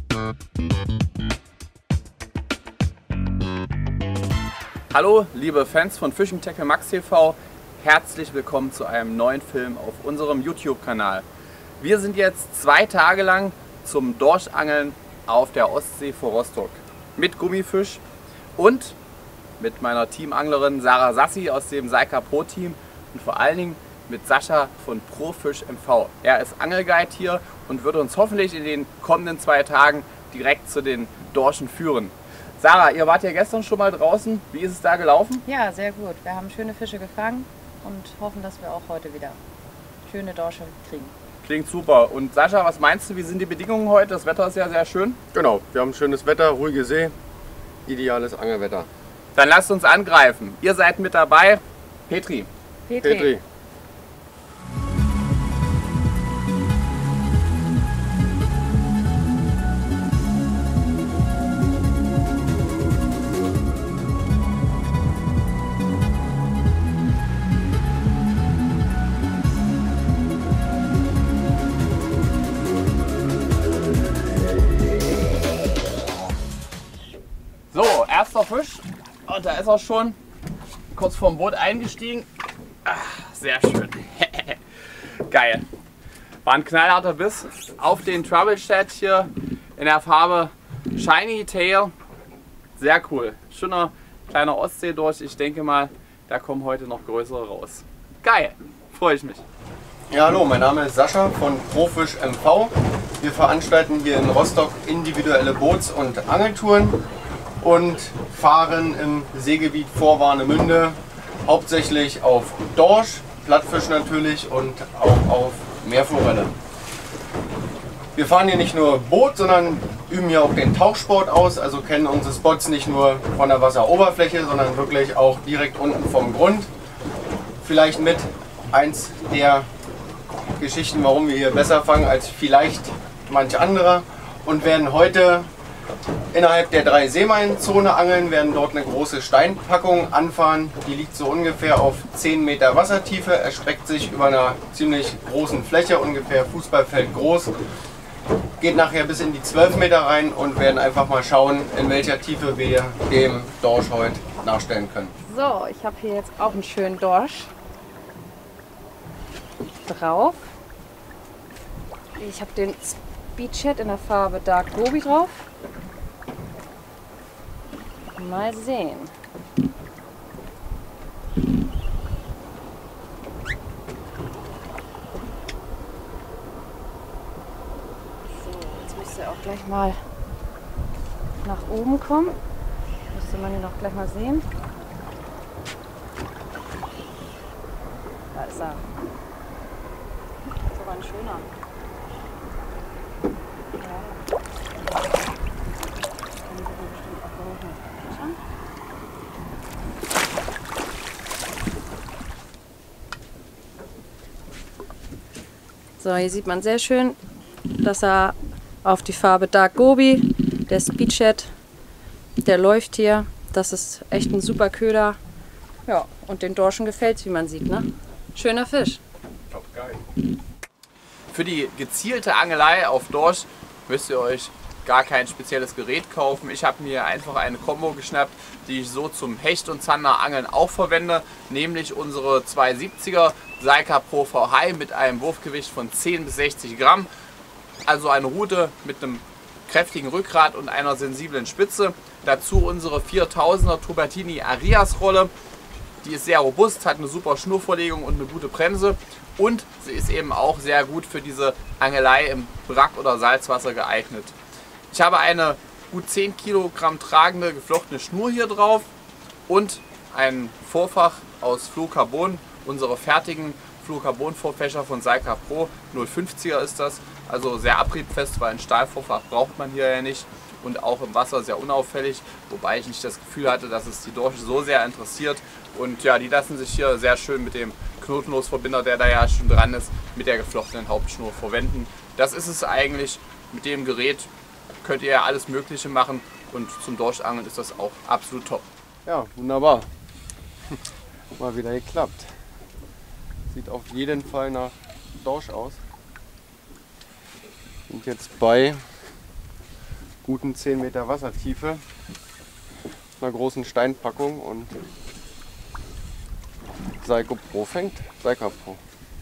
Hallo liebe Fans von Fishing Tackle Max TV, herzlich willkommen zu einem neuen Film auf unserem YouTube-Kanal. Wir sind jetzt 2 Tage lang zum Dorschangeln auf der Ostsee vor Rostock mit Gummifisch und mit meiner Teamanglerin Sarah Sassi aus dem Seika Pro Team und vor allen Dingen mit Sascha von ProFish MV. Er ist Angelguide hier und wird uns hoffentlich in den kommenden 2 Tagen direkt zu den Dorschen führen. Sarah, ihr wart ja gestern schon mal draußen. Wie ist es da gelaufen? Ja, sehr gut. Wir haben schöne Fische gefangen und hoffen, dass wir auch heute wieder schöne Dorsche kriegen. Klingt super. Und Sascha, was meinst du, wie sind die Bedingungen heute? Das Wetter ist ja sehr schön. Genau, wir haben schönes Wetter, ruhige See, ideales Angelwetter. Dann lasst uns angreifen. Ihr seid mit dabei. Petri. Petri. So, erster Fisch. Und da ist er schon kurz vorm Boot eingestiegen. Ach, sehr schön. Geil. War ein knallharter Biss auf den Trouble Shad hier in der Farbe Shiny Tail. Sehr cool. Schöner kleiner Ostseedorsch. Ich denke mal, da kommen heute noch größere raus. Geil. Freue ich mich. Ja, hallo, mein Name ist Sascha von ProFish MV. Wir veranstalten hier in Rostock individuelle Boots- und Angeltouren und fahren im Seegebiet vor Warnemünde hauptsächlich auf Dorsch, Plattfisch natürlich und auch auf Meerforelle. Wir fahren hier nicht nur Boot, sondern üben hier auch den Tauchsport aus, also kennen unsere Spots nicht nur von der Wasseroberfläche, sondern wirklich auch direkt unten vom Grund. Vielleicht mit eins der Geschichten, warum wir hier besser fangen als vielleicht manch anderer, und werden heute innerhalb der 3 Seemeilenzone angeln, werden dort eine große Steinpackung anfahren. Die liegt so ungefähr auf 10 Meter Wassertiefe, erstreckt sich über einer ziemlich großen Fläche, ungefähr Fußballfeld groß. Geht nachher bis in die 12 Meter rein und werden einfach mal schauen, in welcher Tiefe wir dem Dorsch heute nachstellen können. So, ich habe hier jetzt auch einen schönen Dorsch drauf. Ich habe den Speedchat in der Farbe Dark Gobi drauf. Mal sehen. So, jetzt müsste er auch gleich mal nach oben kommen. Müsste man ihn auch gleich mal sehen. Da ist er. Das ist aber ein schöner. So, hier sieht man sehr schön, dass er auf die Farbe Dark Gobi, der Speedchat, der läuft hier. Das ist echt ein super Köder. Ja, und den Dorschen gefällt es, wie man sieht, ne? Schöner Fisch. Top, geil. Für die gezielte Angelei auf Dorsch müsst ihr euch gar kein spezielles Gerät kaufen. Ich habe mir einfach eine Combo geschnappt, die ich so zum Hecht- und Zanderangeln auch verwende, nämlich unsere 270er Seika Pro V High mit einem Wurfgewicht von 10 bis 60 Gramm. Also eine Rute mit einem kräftigen Rückgrat und einer sensiblen Spitze. Dazu unsere 4000er Tubertini Arias Rolle. Die ist sehr robust, hat eine super Schnurverlegung und eine gute Bremse. Und sie ist eben auch sehr gut für diese Angelei im Brack- oder Salzwasser geeignet. Ich habe eine gut 10 Kilogramm tragende geflochtene Schnur hier drauf und ein Vorfach aus Fluorocarbon, unsere fertigen Fluorocarbon-Vorfächer von Seika Pro, 050er ist das, also sehr abriebfest, weil ein Stahlvorfach braucht man hier ja nicht und auch im Wasser sehr unauffällig, wobei ich nicht das Gefühl hatte, dass es die Dorsche so sehr interessiert. Und ja, die lassen sich hier sehr schön mit dem Knotenlosverbinder, der da ja schon dran ist, mit der geflochtenen Hauptschnur verwenden. Das ist es eigentlich. Mit dem Gerät könnt ihr ja alles Mögliche machen und zum Dorschangeln ist das auch absolut top. Ja, wunderbar. Mal wieder geklappt. Sieht auf jeden Fall nach Dorsch aus. Sind jetzt bei guten 10 Meter Wassertiefe, einer großen Steinpackung und Seiko Pro fängt Seika Pro.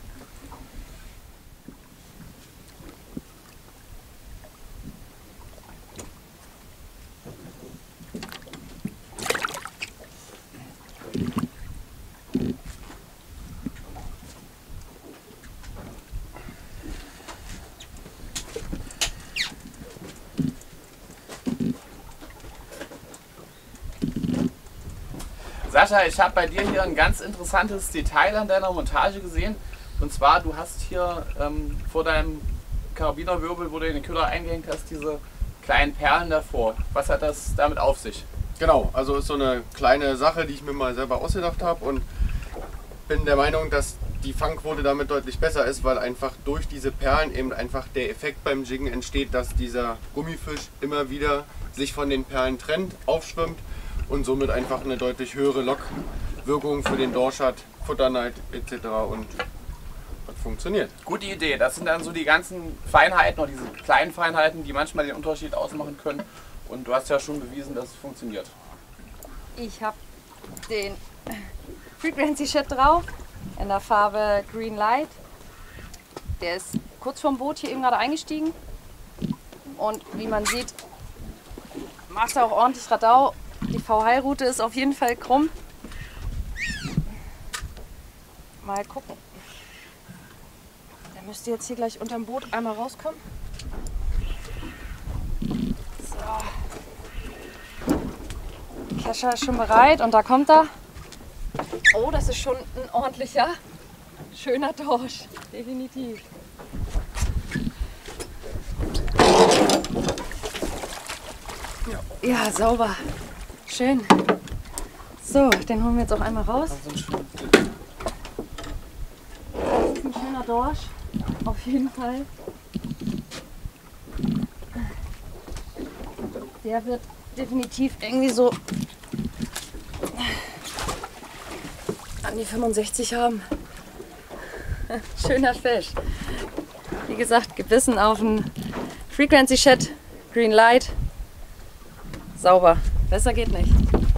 Sascha, ich habe bei dir hier ein ganz interessantes Detail an deiner Montage gesehen. Und zwar, du hast hier vor deinem Karabinerwirbel, wo du den Köder eingehängt hast, diese kleinen Perlen davor. Was hat das damit auf sich? Genau, also ist so eine kleine Sache, die ich mir mal selber ausgedacht habe und bin der Meinung, dass die Fangquote damit deutlich besser ist, weil einfach durch diese Perlen eben einfach der Effekt beim Jiggen entsteht, dass dieser Gummifisch immer wieder sich von den Perlen trennt, aufschwimmt und somit einfach eine deutlich höhere Lockwirkung für den Dorsch hat, Futterneid etc. und das funktioniert. Gute Idee. Das sind dann so die ganzen Feinheiten oder diese kleinen Feinheiten, die manchmal den Unterschied ausmachen können. Und du hast ja schon bewiesen, dass es funktioniert. Ich habe den Frequency Shed drauf in der Farbe Green Light. Der ist kurz vorm Boot hier eben gerade eingestiegen. Und wie man sieht, macht er auch ordentlich Radau. Die VH-Route ist auf jeden Fall krumm. Mal gucken. Der müsste jetzt hier gleich unterm Boot einmal rauskommen. So. Kescher ist schon bereit und da kommt er. Oh, das ist schon ein ordentlicher, schöner Dorsch. Definitiv. Ja, sauber. Schön. So, den holen wir jetzt auch einmal raus. Das ist ein schöner Dorsch. Auf jeden Fall. Der wird definitiv irgendwie so an die 65 haben. Schöner Fisch. Wie gesagt, gebissen auf einen Frequency Shed, Green Light. Sauber. Besser geht nicht.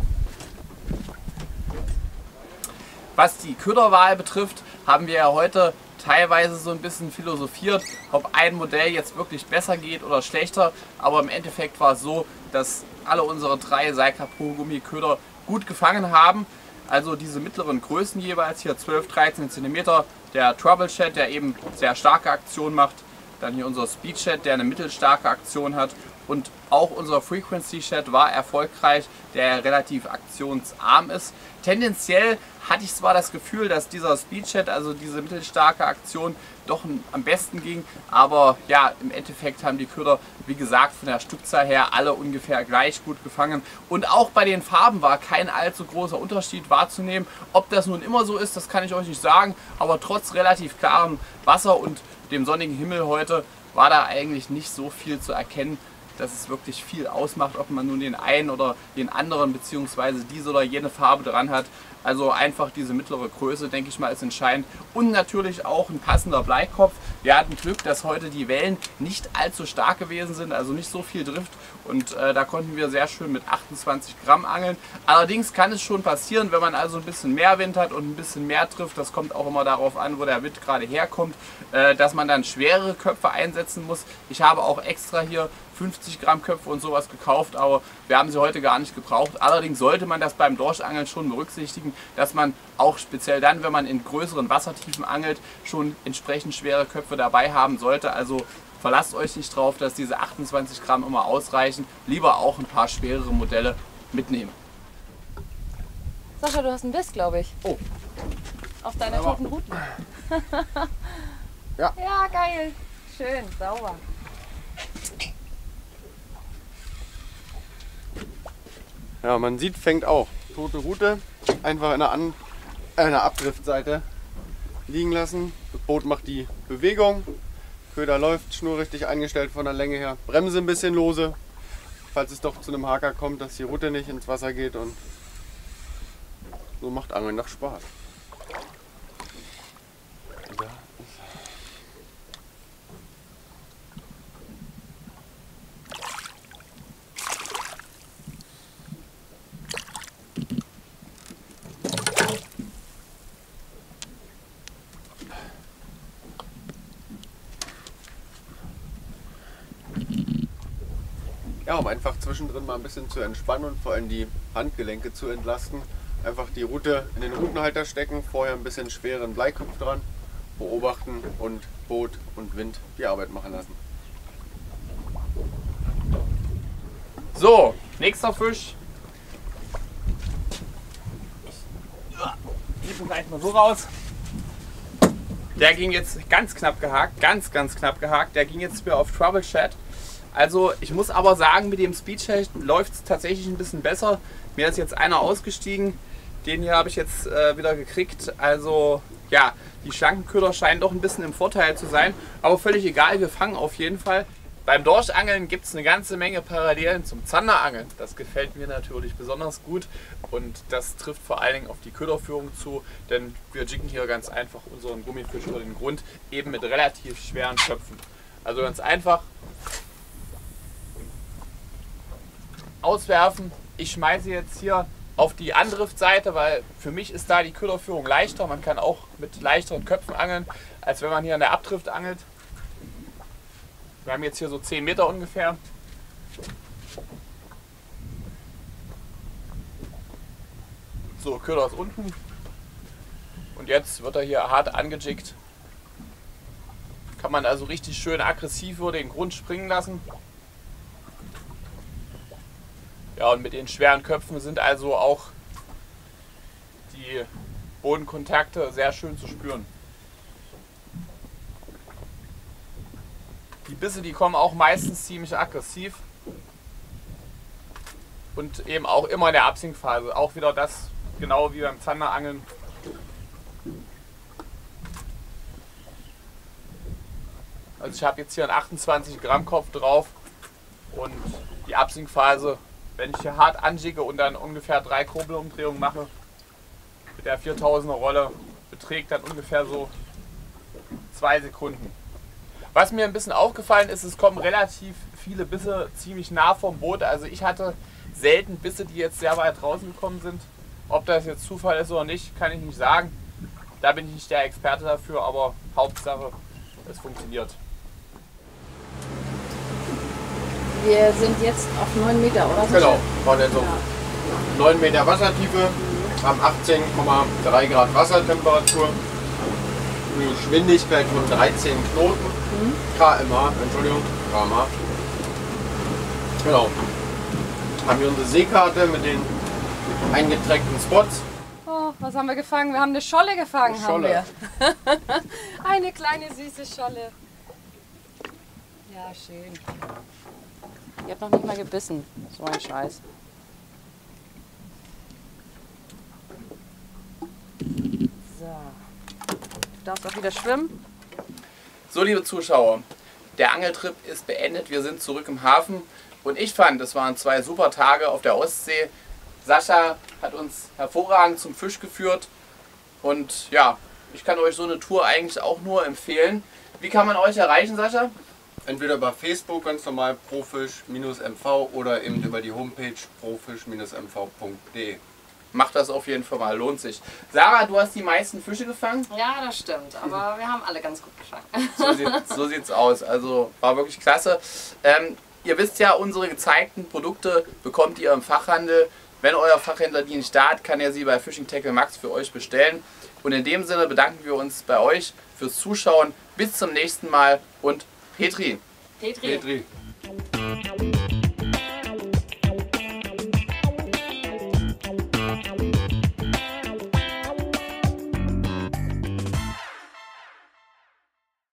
Was die Köderwahl betrifft, haben wir ja heute teilweise so ein bisschen philosophiert, ob ein Modell jetzt wirklich besser geht oder schlechter. Aber im Endeffekt war es so, dass alle unsere 3 Seika Pro Gummiköder gut gefangen haben. Also diese mittleren Größen jeweils, hier 12, 13 cm, der Trouble Shed, der eben sehr starke Aktion macht. Dann hier unser Speed Shed, der eine mittelstarke Aktion hat. Und auch unser Frequency Shed war erfolgreich, der relativ aktionsarm ist. Tendenziell hatte ich zwar das Gefühl, dass dieser Speed Shed, also diese mittelstarke Aktion, doch am besten ging. Aber ja, im Endeffekt haben die Köder, wie gesagt, von der Stückzahl her alle ungefähr gleich gut gefangen. Und auch bei den Farben war kein allzu großer Unterschied wahrzunehmen. Ob das nun immer so ist, das kann ich euch nicht sagen. Aber trotz relativ klarem Wasser und dem sonnigen Himmel heute war da eigentlich nicht so viel zu erkennen, dass es wirklich viel ausmacht, ob man nun den einen oder den anderen bzw. diese oder jene Farbe dran hat. Also einfach diese mittlere Größe, denke ich mal, ist entscheidend. Und natürlich auch ein passender Bleikopf. Wir hatten Glück, dass heute die Wellen nicht allzu stark gewesen sind, also nicht so viel Drift. Und da konnten wir sehr schön mit 28 Gramm angeln. Allerdings kann es schon passieren, wenn man also ein bisschen mehr Wind hat und ein bisschen mehr trifft, das kommt auch immer darauf an, wo der Wind gerade herkommt, dass man dann schwerere Köpfe einsetzen muss. Ich habe auch extra hier 50 Gramm Köpfe und sowas gekauft, aber wir haben sie heute gar nicht gebraucht. Allerdings sollte man das beim Dorschangeln schon berücksichtigen, dass man auch speziell dann, wenn man in größeren Wassertiefen angelt, schon entsprechend schwere Köpfe dabei haben sollte. Also verlasst euch nicht drauf, dass diese 28 Gramm immer ausreichen. Lieber auch ein paar schwerere Modelle mitnehmen. Sascha, du hast einen Biss, glaube ich. Oh. Auf deiner toten Ruten. Ja. Ja, geil. Schön, sauber. Ja, man sieht, fängt auch. Tote Rute, einfach in einer Abdriftseite liegen lassen. Das Boot macht die Bewegung. Köder läuft, Schnur richtig eingestellt von der Länge her. Bremse ein bisschen lose, falls es doch zu einem Haker kommt, dass die Rute nicht ins Wasser geht. Und so macht Angeln noch Spaß. Ja, um einfach zwischendrin mal ein bisschen zu entspannen und vor allem die Handgelenke zu entlasten. Einfach die Rute in den Rutenhalter stecken, vorher ein bisschen schweren Bleikopf dran, beobachten und Boot und Wind die Arbeit machen lassen. So, nächster Fisch. Ich gleich mal so raus. Der ging jetzt ganz knapp gehakt, ganz knapp gehakt. Der ging jetzt wieder auf Trouble Chat. Also ich muss aber sagen, mit dem Speedchat läuft es tatsächlich ein bisschen besser. Mir ist jetzt einer ausgestiegen. Den hier habe ich jetzt wieder gekriegt. Also ja, die Schlankenköder scheinen doch ein bisschen im Vorteil zu sein. Aber völlig egal, wir fangen auf jeden Fall. Beim Dorschangeln gibt es eine ganze Menge Parallelen zum Zanderangeln. Das gefällt mir natürlich besonders gut und das trifft vor allen Dingen auf die Köderführung zu, denn wir jiggen hier ganz einfach unseren Gummifisch über den Grund, eben mit relativ schweren Köpfen. Also ganz einfach auswerfen. Ich schmeiße jetzt hier auf die Andriftseite, weil für mich ist da die Köderführung leichter. Man kann auch mit leichteren Köpfen angeln, als wenn man hier an der Abdrift angelt. Wir haben jetzt hier so 10 Meter ungefähr. So, Köder ist unten. Und jetzt wird er hier hart angejiggt. Kann man also richtig schön aggressiv über den Grund springen lassen. Ja, und mit den schweren Köpfen sind also auch die Bodenkontakte sehr schön zu spüren. Die Bisse, die kommen auch meistens ziemlich aggressiv und eben auch immer in der Absinkphase. Auch wieder das, genau wie beim Zanderangeln. Also ich habe jetzt hier einen 28 Gramm Kopf drauf und die Absinkphase, wenn ich hier hart anjigge und dann ungefähr 3 Kurbelumdrehungen mache, mit der 4000er Rolle, beträgt dann ungefähr so 2 Sekunden. Was mir ein bisschen aufgefallen ist, es kommen relativ viele Bisse ziemlich nah vom Boot. Also ich hatte selten Bisse, die jetzt sehr weit draußen gekommen sind. Ob das jetzt Zufall ist oder nicht, kann ich nicht sagen. Da bin ich nicht der Experte dafür, aber Hauptsache, es funktioniert. Wir sind jetzt auf 9 Meter, oder? Genau, von der 9 Meter Wassertiefe, haben 18,3 Grad Wassertemperatur, eine Geschwindigkeit von 13 Knoten. km/h, Entschuldigung, km/h. Genau. Haben wir unsere Seekarte mit den eingetrackten Spots. Oh, was haben wir gefangen? Wir haben eine Scholle gefangen, Eine Scholle. haben wir. Eine kleine süße Scholle. Ja, schön. Die hat noch nicht mal gebissen. So ein Scheiß. So. Du darfst auch wieder schwimmen. So, liebe Zuschauer, der Angeltrip ist beendet. Wir sind zurück im Hafen und ich fand, es waren 2 super Tage auf der Ostsee. Sascha hat uns hervorragend zum Fisch geführt und ja, ich kann euch so eine Tour eigentlich auch nur empfehlen. Wie kann man euch erreichen, Sascha? Entweder über Facebook ganz normal profisch-mv oder eben über die Homepage profisch-mv.de. Macht das auf jeden Fall mal, lohnt sich. Sarah, du hast die meisten Fische gefangen? Ja, das stimmt. Aber wir haben alle ganz gut gefangen. So sieht's aus. Also war wirklich klasse. Ihr wisst ja, unsere gezeigten Produkte bekommt ihr im Fachhandel. Wenn euer Fachhändler die nicht da hat, kann er sie bei Fishing Tackle Max für euch bestellen. Und in dem Sinne bedanken wir uns bei euch fürs Zuschauen. Bis zum nächsten Mal und Petri. Petri.